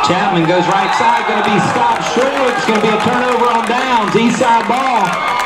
Chapman goes right side, going to be stopped short. It's going to be a turnover on downs. Eastside ball.